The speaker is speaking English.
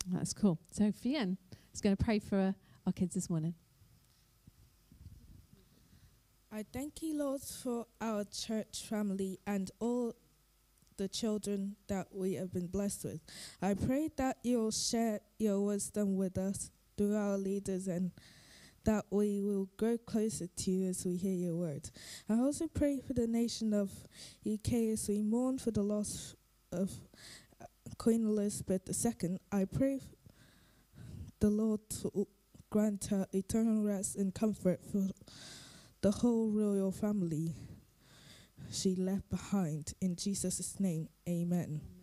That's cool. So Fiyin is going to pray for our kids this morning. I thank you, Lord, for our church family and all the children that we have been blessed with. I pray that you'll share your wisdom with us through our leaders and that we will grow closer to you as we hear your word. I also pray for the nation of UK as we mourn for the loss of Queen Elizabeth II. I pray the Lord to grant her eternal rest and comfort for the whole royal family she left behind. In Jesus' name, amen.